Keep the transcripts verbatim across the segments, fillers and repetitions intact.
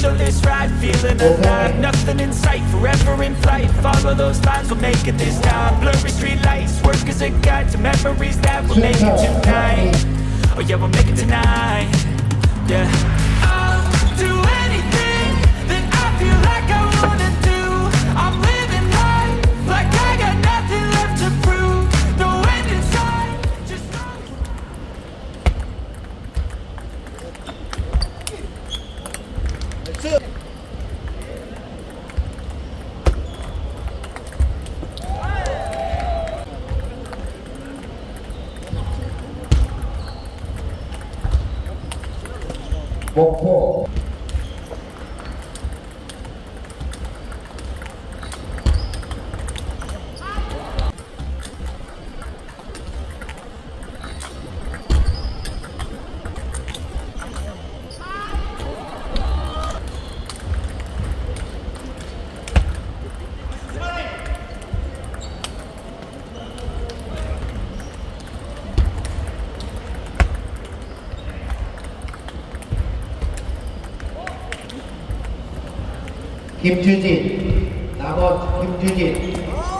specialist ride, feeling alive. Nothing in sight, forever in flight. Follow those lines, we'll make it this time. Blurry street lights, work as a guide to memories that we'll make it tonight. Oh yeah, we'll make it tonight. Yeah, I'll do anything that I feel like I wanna do. I'm living life like I got nothing left to prove. No end in sight, just know. 목포 김주진, 남원 김주진.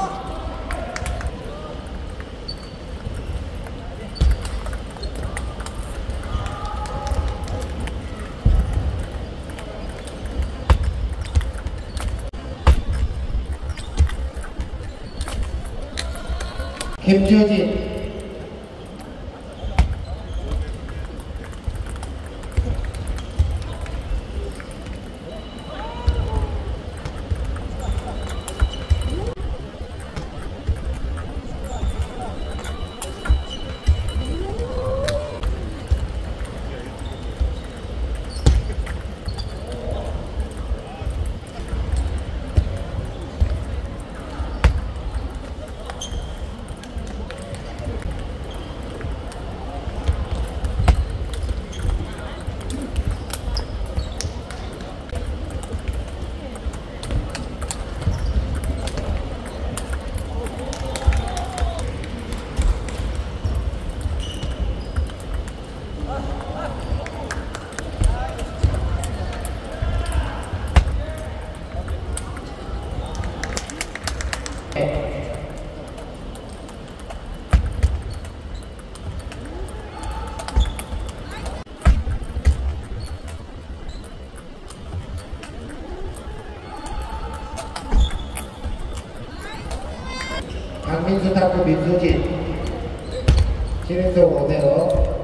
김주진. 강민수 탁구 민수진 칠인석 오대로.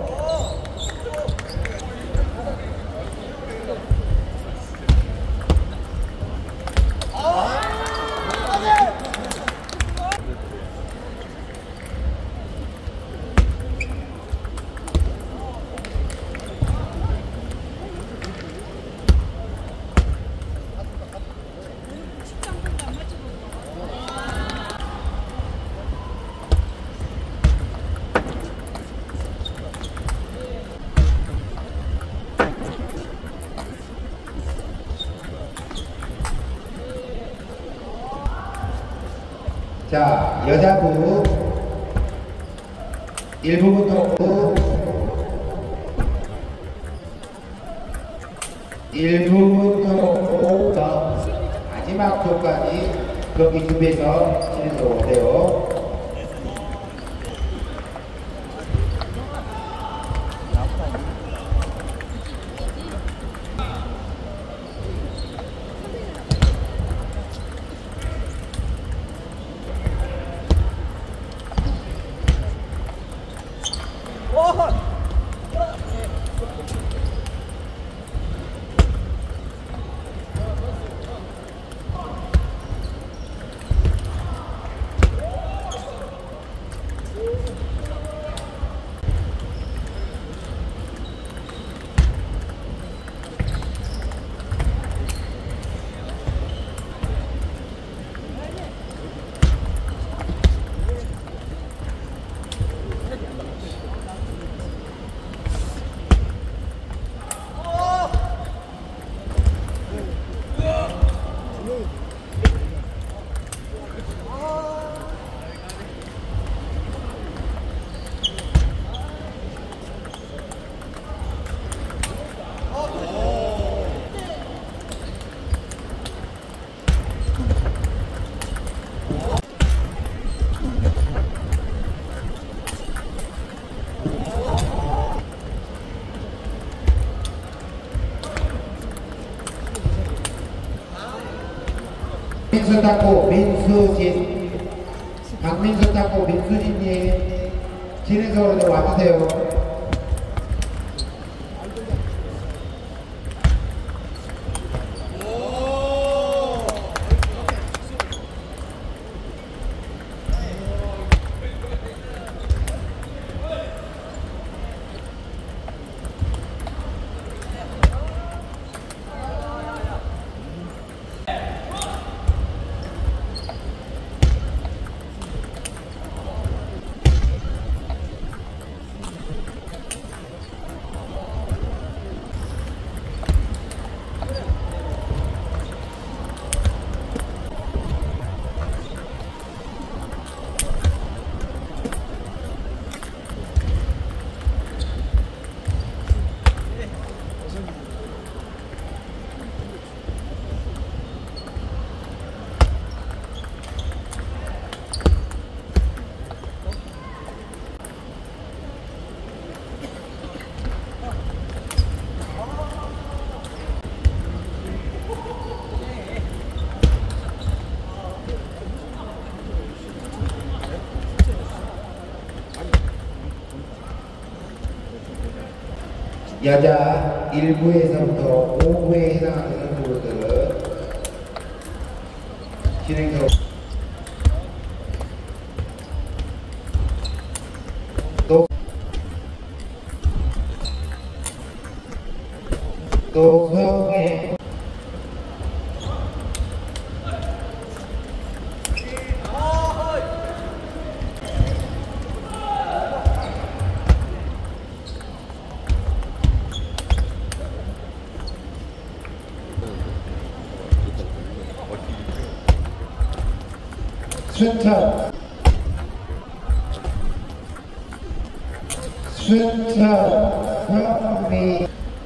자, 여자부 일 부부터 오, 일 부부터 오부터 마지막 조까지 경기 준비해서 진행해서 오세요. 박민수 탁구 민수진, 박민수 탁구 민수진님 진행석으로 좀 와주세요. 여자 일 부에서부터 오 부에 해당하는 선수들은 진행석 또, 또 성에 순천 순천 성미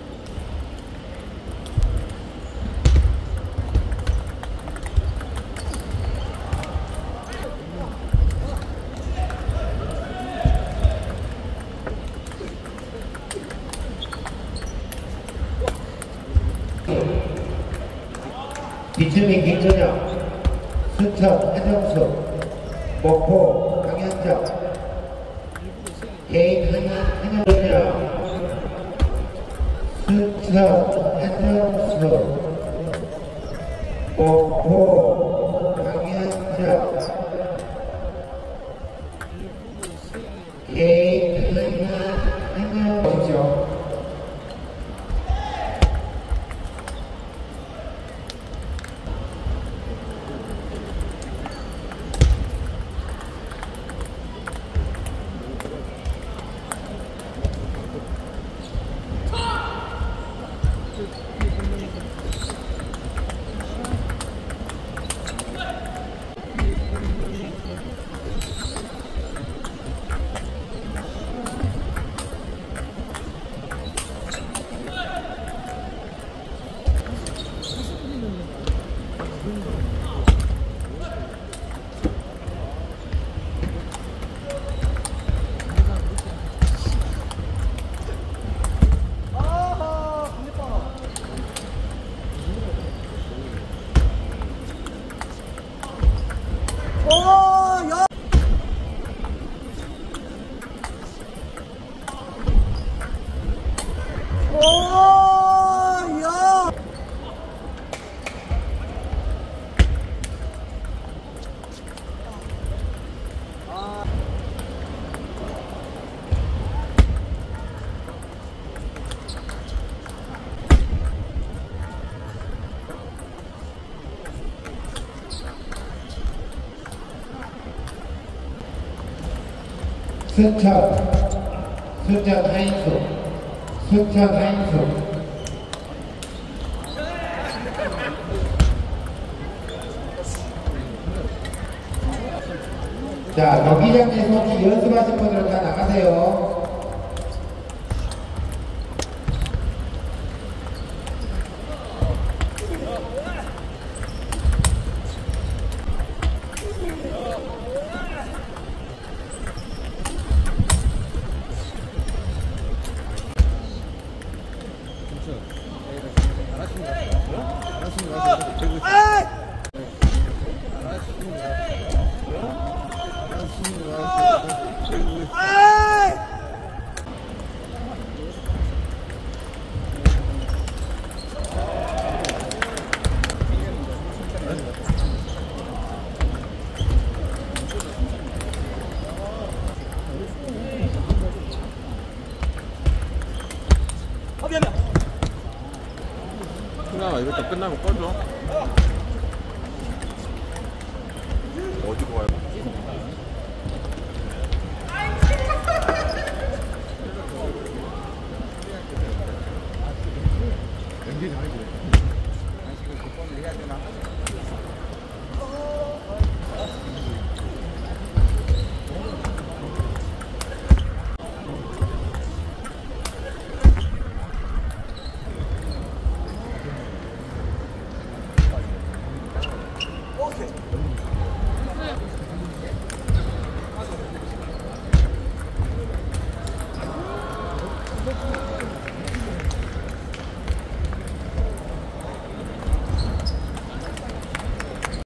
비추민 김선영 순천 한정수 목포 강현정 개인 한현정 순천 한정수 목포 강현정 개인 한현정 순천 순천 하인수 순천 하인수 자 경기장에 손이 연습하신 분들은 다 나가세요. 승아 이것도 끝나면 꺼줘.